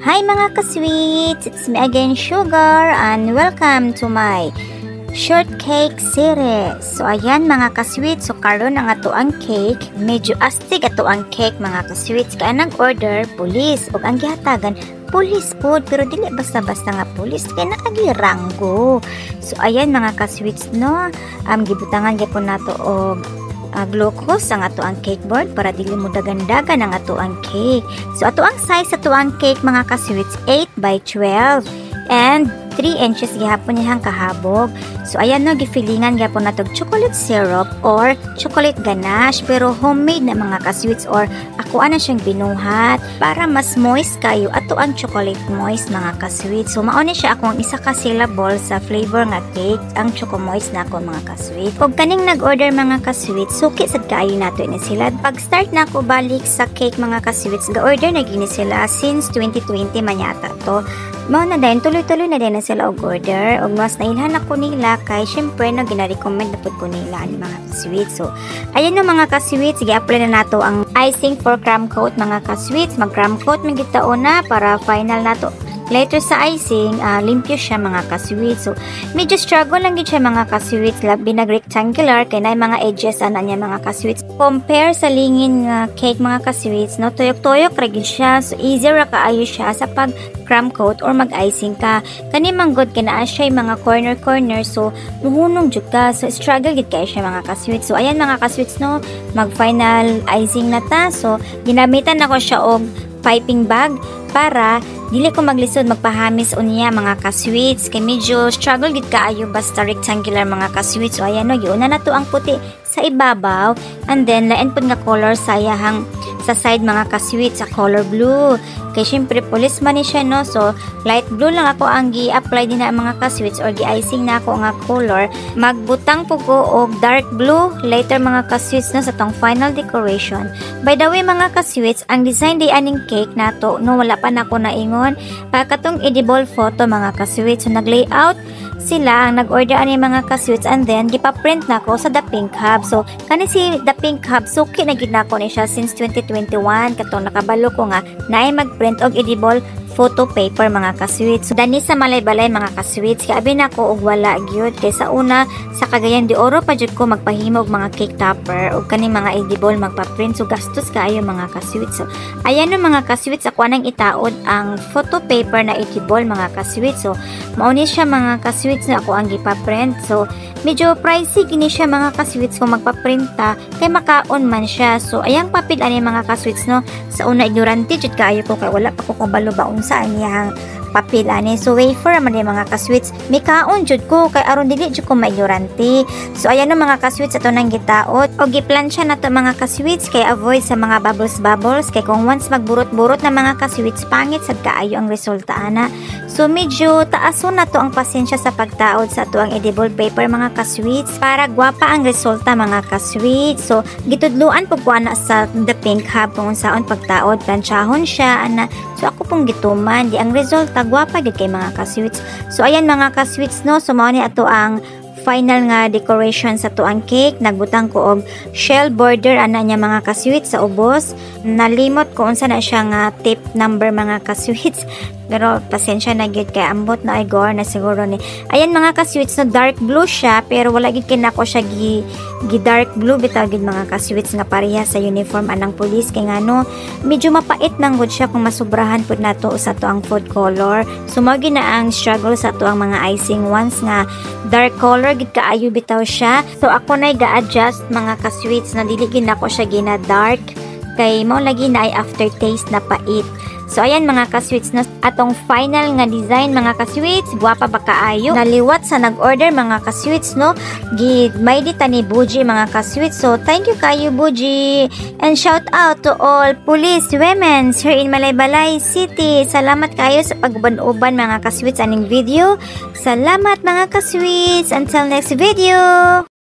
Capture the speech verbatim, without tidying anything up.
Hi mga ka-sweets! It's me again, Sugar, and welcome to my shortcake series. So ayan mga ka-sweets, so karon ang ato ang cake, medyo astig ato ang cake mga ka-sweets. Kaya nag-order pulis o ang gihatagan pulis food, pero dili basta-basta nga pulis, kaya nakagiranggo. So ayan mga ka-sweets, no, um, gibutangan gyapon nato og Uh, glucose ang ato ang cake board para dili mo dagan-dagan ang ato ang cake. So ato ang size sa ato ang cake mga ka-sweets, eight by twelve and three inches gihapon niyang kahabog. So ayan no, gifilingan gyapon nato chocolate syrup or chocolate ganache, pero homemade na mga ka-sweets, or ako ana siyang binuhat para mas moist kayo ato ang chocolate moist mga ka-sweets. So mao ni siya akong isa ka syllable sa flavor nga cake, ang choco moist na ako mga ka-sweets. Kung kaning nag-order mga ka-sweets, suki sad kaayo nato ni sila. Pag start na ako balik sa cake mga ka-sweets, ga-order na gini sila since twenty twenty man yata to. Mao na din, tuloy-tuloy na din na sila og order, og mas nailhan ako nila kay syempre no gina-recommend na pud ko nila ni mga ka-sweets. So ayan no mga ka-sweets, sige apply na nato ang icing for crumb coat mga ka-sweets. Mag crumb coat man kita una para final nato. Later sa icing, uh, limpyo siya mga ka-sweets. So, medyo struggle lang yun siya mga ka-sweets. Labi nag-rectangular, kaya na yung mga edges, ano niya mga ka-sweets. Compare sa lingin nga uh, cake mga ka-sweets, no? Tuyok-tuyok ragin siya. So, easier ra kaayo siya sa pag crumb coat or mag-icing ka. Kani manggod ka na siya yung mga corner-corner. So, muhunong jud ka. So, struggle gid kayo siya mga ka-sweets. So, ayan mga ka-sweets, no? Mag-final icing na ta. So, ginamitan ako siya og piping bag para dili ko maglisod magpahamis unya mga ka-sweets, kay medyo struggle gid kaayo basta rectangular mga ka-sweets. So ayan no, giuna na to ang puti sa ibabaw, and then lain pud nga color sa yahang sa side mga ka-sweets sa color blue. Kay syempre police man ni siya no, so light blue lang ako ang gi-apply din na mga ka-sweets or gi-icing na ako nga color. Magbutang po ko og dark blue later mga ka-sweets no sa tong final decoration. By the way mga ka-sweets, ang design di aning cake nato no, wala pa nako naingon uh, katong edible photo mga ka-sweets. So nag-layout sila ang nag-order ani mga ka-sweets, and then gipa-print na ko sa The Pink Hub. So kani si The Pink Hub, suki na gid nako ni siya since twenty twenty-one, katong nakabalo ko nga naay mag-print og edible photo paper mga ka-sweets. So dani sa malay-balay mga ka-sweets, kay abi na ko og wala gyud, kay sa una sa Cagayan de Oro pa jud ko magpahimo og mga cake topper og kani mga edible magpa-print, so gastos kaayo mga ka-sweets. So ayan no mga ka-sweets, ako nang itaod ang photo paper na edible mga ka-sweets. So mao ni siya mga ka-sweets na ako ang gipa-print. So medyo pricey gini siya mga ka-sweets kung magpa-print ta, kay makaon man siya. So ayang papel ani mga ka-sweets no, sa una ignorante jud kaayo ko kay wala pa ko kabalo baon sa anyang papel ani. So wafer man yung mga ka-sweets, may kaon jud ko kay aron dili jud ko maignorante. So ayan no mga ka-sweets, ato nang gitaot og giplansya na to mga ka-sweets kay avoid sa mga bubbles bubbles, kay kung once magburot-burot na mga ka-sweets, pangit sad kaayo ang resulta ana. So medyo taason na to ang pasensya sa pagtaod sa ato ang edible paper mga ka-sweets para gwapa ang resulta mga ka-sweets. So gitudluan pug ko ana sa The Pink Hub kung saon pagtaod, plansyahon siya ana. So ako pong gituman di ang resulta gwapa gid kay mga ka-sweets. So ayan mga ka-sweets no, so mao ni ato ang final nga decoration sa tuang cake. Nagbutang ko og shell border ana niya mga ka-sweets sa ubos. Nalimot ko unsa na siya nga tip number mga ka-sweets, pero pasensya na gid kay ambot na igor na siguro ni. Ayan mga ka-sweets no, dark blue siya pero wala gid kinako siya gi, gi dark blue bitaw gid mga ka-sweets nga pareha sa uniform anang police, kay ngano medyo mapait nang gud siya kung masubrahan pud nato sa to ang food color. So mao gid na ang struggle sa to ang mga icing once nga dark color gid kaayo bitaw siya. So ako nay ga-adjust mga ka-sweets na dili gid nako siya gina dark kay mao lagi na ay aftertaste na pait. So ayan mga ka-sweets na atong final nga design mga ka-sweets, guwapa ba kaayo. Naliwat sa nag-order mga ka-sweets no, gid may dita ni Buji mga ka-sweets. So thank you kayo Buji, and shout out to all police women here in Malaybalay City. Salamat kayo sa pagban-uban mga ka-sweets aning video. Salamat mga ka-sweets, until next video.